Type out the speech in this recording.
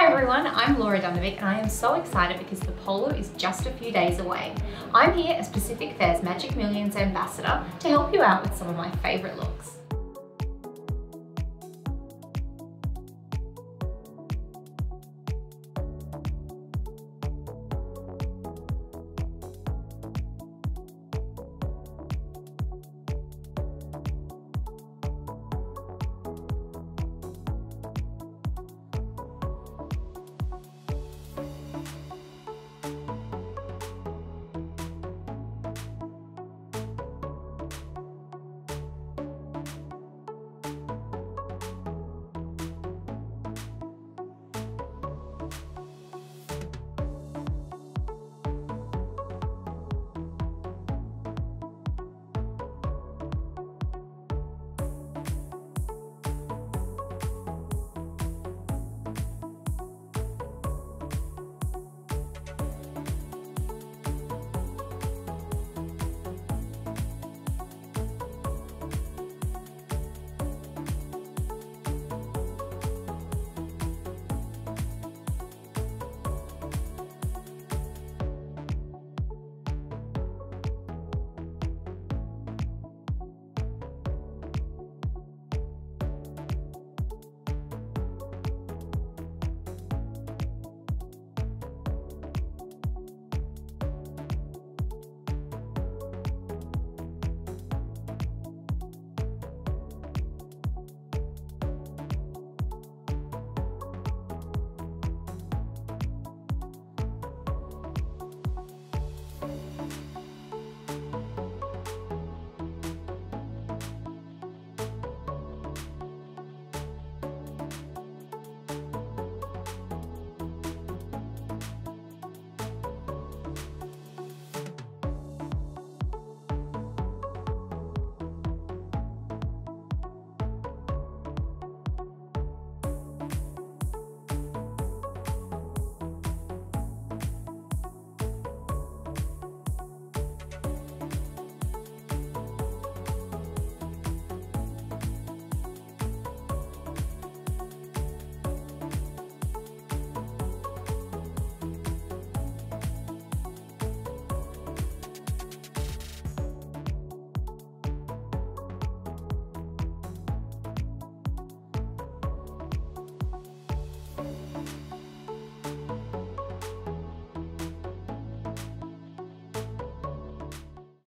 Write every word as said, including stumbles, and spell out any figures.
Hi everyone, I'm Laura Dundovic and I am so excited because the Polo is just a few days away. I'm here as Pacific Fair's Magic Millions Ambassador to help you out with some of my favourite looks.